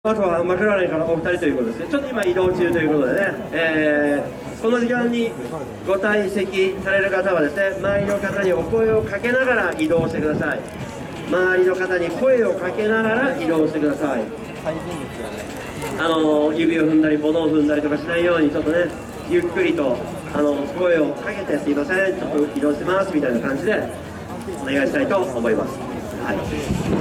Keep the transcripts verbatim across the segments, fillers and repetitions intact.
あとはマクラーレンからお二人ということですね。ちょっと今移動中ということでね、えー、この時間にご退席される方はですね、周りの方にお声をかけながら移動してください。周りの方に声をかけながら移動してください。あの指を踏んだり物を踏んだりとかしないように、ちょっとねゆっくりとあの声をかけて、すいませんちょっと移動しますみたいな感じでお願いしたいと思います。はい、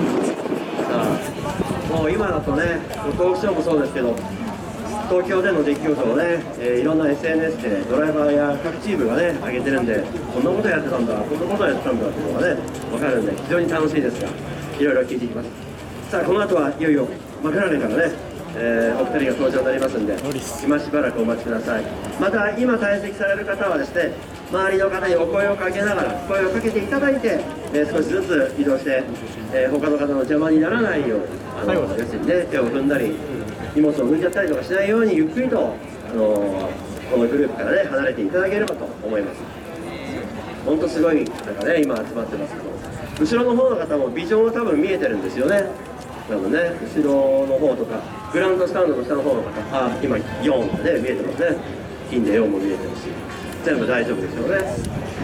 さあもう今だとね、トークショーもそうですけど、東京での出来事をね、えー、いろんな エスエヌエス でドライバーや各チームがね上げてるんで、こんなことやってたんだ、こんなことやってたんだっていうのがね分かるんで、非常に楽しいですが、いろいろ聞いていきます。さあこの後はいよいよマクラーレンからね、えー、お二人が登場になりますんで、今しばらくお待ちください。また今退席される方はですね、周りの方にお声をかけながら、声をかけていただいて、えー、少しずつ移動して、えー、他の方の邪魔にならないように、あの要するにね手を踏んだり荷物を抜いちゃったりとかしないように、ゆっくりと、あのー、このグループからね離れていただければと思います。本当すごい方がね今集まってますけど、後ろの方の方もビジョンは多分見えてるんですよね。なのでね、後ろの方とかグランドスタンドの下の方の方、あ今よんがね見えてますね。金でよんも見えてるし、全部大丈夫ですよね。はい、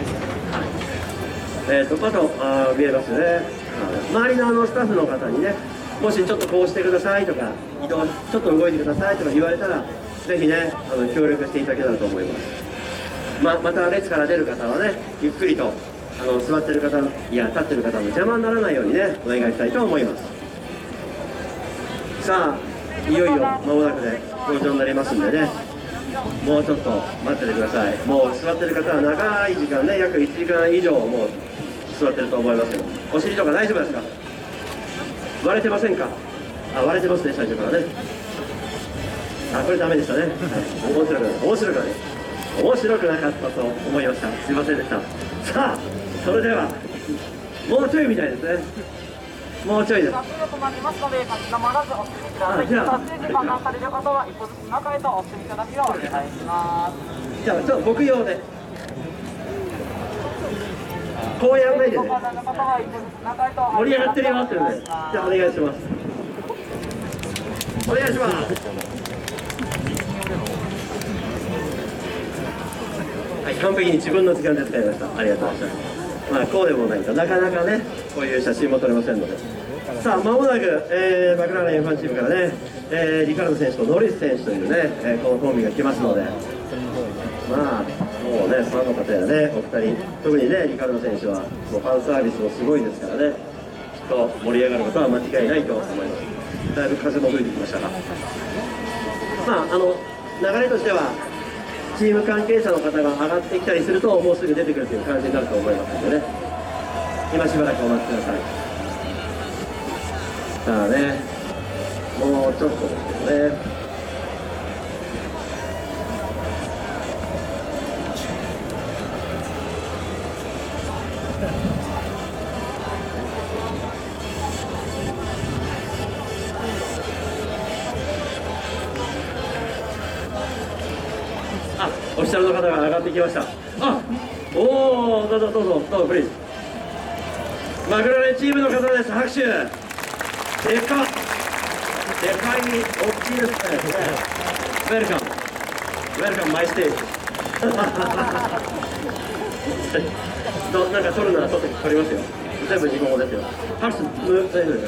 えーとあとあ見えますね。周りのあのスタッフの方にね、もしちょっとこうしてくださいとか、移動ちょっと動いてくださいとか言われたら、ぜひねあの協力していただけたらと思います。ままた列から出る方はね、ゆっくりとあの座ってる方や立ってる方の邪魔にならないようにねお願いしたいと思います。さあいよいよ間もなくで登場になりますんでね、もうちょっと待っててください。もう座ってる方は長い時間ね、約いちじかん以上もう座ってると思いますけど、お尻とか大丈夫ですか？割れてませんか？あ、割れてますね、最初からね。あ、これダメでしたね。はい、面白くない、面白くない、面白くなかったと思いました。すいませんでした。さあ、それではもうちょいみたいですね。もうちょいです。 撮影止まりますので、立ち止まらずお進みください。撮影時間がされる方は一歩ずつ中へとお進みいただくようお願いします。 じゃあちょっと僕用でこうやらないでね、盛り上がってるよってるんで、じゃあお願いします。お願いします。はい、完璧に自分の時間で使いました。ありがとうございます。まあこうでもないとなかなかねこういう写真も撮れませんので、さあ間もなく、えー、マクラーレン エフワン チームからね、えー、リカルド選手とノリス選手というね、えー、このコンビが来ますので、まあもうねファンの方やねお二人、特にねリカルド選手はもうファンサービスもすごいですからね、きっと盛り上がることは間違いないと思います。だいぶ風も吹いてきましたが、まああの流れとしてはチーム関係者の方が上がってきたりするともうすぐ出てくるという感じになると思いますのでね、今しばらくお待ちください。さあね、もうちょっとですけどね。あ、オフィシャルの方が上がってきました。あ、おお、どうぞどうぞどうぞプリーズ。マクラーレンチームの方です。拍手。でかっ、でかい、大きいですね。ウェルカム、ウェルカムマイステージ。どなんか撮るなら撮って撮りますよ。全部日本語ですよ。拍手、ムーブ、イェイイェイイェイ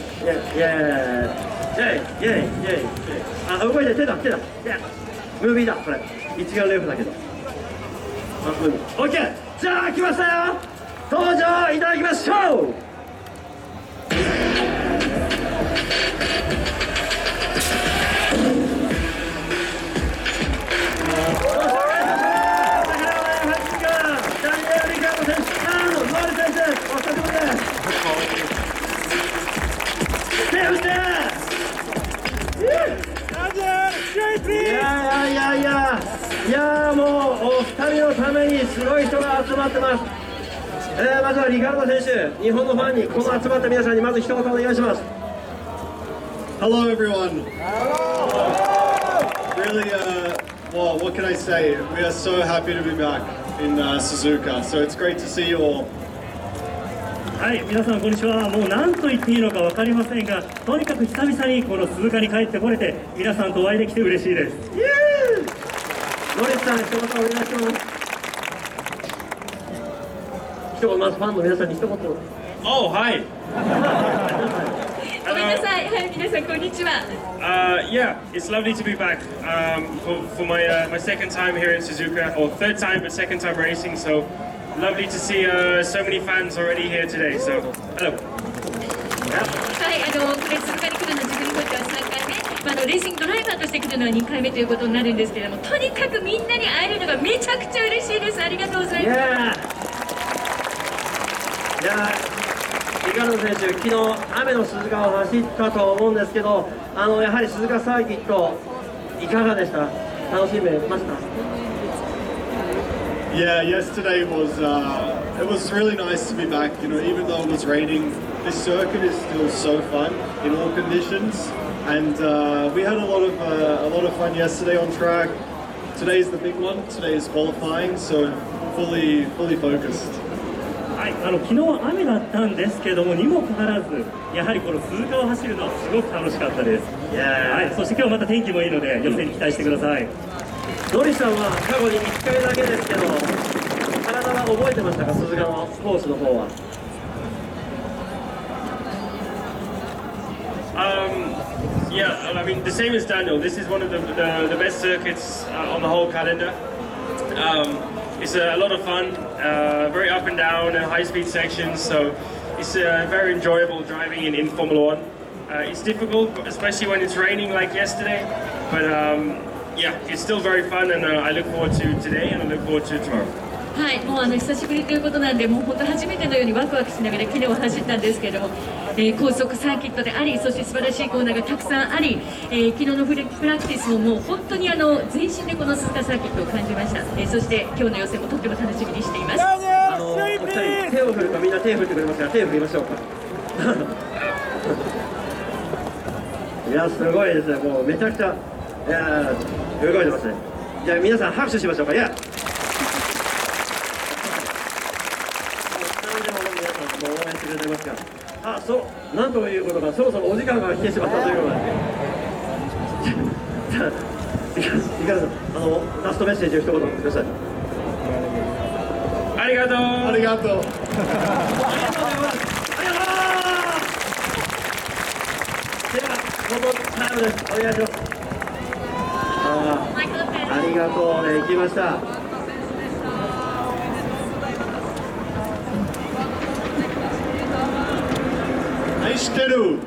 イェイイェイ。あ、動いて、手だ手だ。ムービーだこれ。一眼レフだけど。オッケー、じゃあ来ましたよ。登場いただきましょう。いやいやいやいやいや、もうお二人のためにすごい人が集まってます。えー、まずはリカルド選手、日本のファンにこの集まった皆さんにまず一言お願いします。 Hello everyone. Really, uh, well, what can I say? We are so happy to be back in uh, Suzuka, so it's great to see you all. はい、皆さんこんにちは。もう何と言っていいのか分かりませんが、とにかく久々にこの鈴鹿に帰ってこれて、皆さんとお会いできて嬉しいです。 イエーイ。ノリスさん、一言お願いします。一言、まずファンの皆さんに一言。 Oh, hi. ごめんなさい。はい、皆さんこんにちは。 Uh, yeah, it's lovely to be back um, for, for my uh, my second time here in Suzuka, or third time, but second time racing. So lovely to see uh, so many fans already here today. So hello. はい、あのこれ鈴鹿に来るの自分にとってはさんかいめ、まあ、あのレーシングドライバーとして来るのはにかいめということになるんですけれども、とにかくみんなに会えるのがめちゃくちゃ嬉しいです。ありがとうございます。 いやー、五十嵐選手、昨日雨の鈴鹿を走ったと思うんですけど、あのやはり鈴鹿サーキットいかがでした？楽しめました？ Yeah, yesterday was uh, it was really nice to be back. You know, even though it was raining, this circuit is still so fun in all conditions, and uh, we had a lot of uh, a lot of fun yesterday on track. Today's the big one. Today is qualifying, so fully fully focused. はい、あの昨日雨だったんですけども、にもかかわらず、やはりこの鈴鹿を走るのはすごく楽しかったです。 いやー、 はい、そして今日また天気もいいので、予選に期待してください。 ノリさんは過去にいっかいだけですけど、体は覚えてましたか、鈴鹿のコースの方は。 Um, yeah, I mean the same as Daniel. This is one of the the, the best circuits uh, on the whole calendar. Um, it's a, a lot of fun, uh, very up and down, and high-speed sections. So it's uh, very enjoyable driving in, in Formula One. Uh, it's difficult, especially when it's raining like yesterday. But um, yeah, it's still very fun, and uh, I look forward to today, and I look forward to tomorrow. はい、もうあの久しぶりということなんで、もう本当初めてのようにワクワクしながら昨日は走ったんですけれども、えー、高速サーキットであり、そして素晴らしいコーナーがたくさんあり、えー、昨日のフレプラクティスももう本当にあの全身でこの鈴鹿サーキットを感じました。えー、そして今日の予選もとっても楽しみにしています。 あのお二人手を振るとみんな手を振ってくれますから、手を振りましょうか。いやすごいですね、もうめちゃくちゃ、いやー動いてますね。じゃあ皆さん拍手しましょうか。いや応援してくれてますが、あ、そう、なんということか、そろそろお時間が来てしまったということで、じゃあ、いかがですか、あのラストメッセージを一言ください。 ありがとう。 ありがとう。 ありがとうございます。ありがとう。では、このタイムです。お願いします。ああ、ありがとうね、行きました。 愛してる。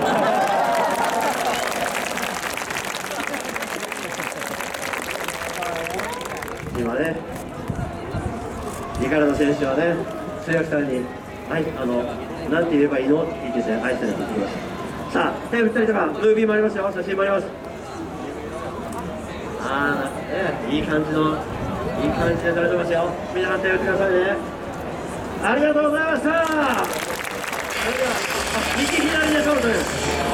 今ね、リカルド選手はね、通訳さんに、はい、あの、なんて言えばいいのって聞いてて、愛してるって言ってきました。さあ、手振ったりとか、ムービーもありますよ、写真もあります。ああ、ね、いい感じの、いい感じで撮れてますよ。皆さん手振ってくださいね。ありがとうございました。右左で撮るという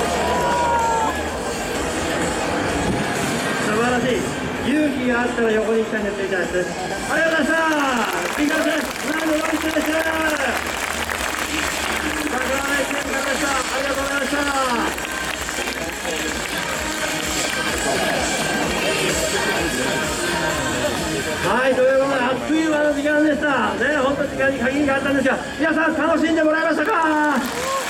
素晴らしい、勇気があったら横に行きたいんですみたいです。ありがとうございました。リカルドです。何のロビスです。桜井健太でした。ありがとうございました。はい、ということであっという間の時間でしたね。本当に時間に限りがあったんですが、皆さん楽しんでもらえましたか。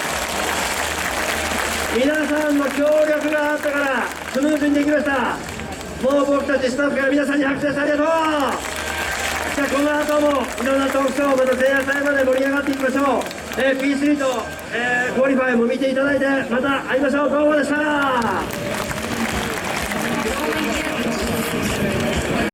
皆さんの協力があったからスムーズにできました。もう僕たちスタッフが皆さんに拍手です。ありがとう。じゃあこの後もいろんなトークショー、また前夜祭まで盛り上がっていきましょう。えー、ピースリー と、えー、クオリファイも見ていただいてまた会いましょう。どうもでした。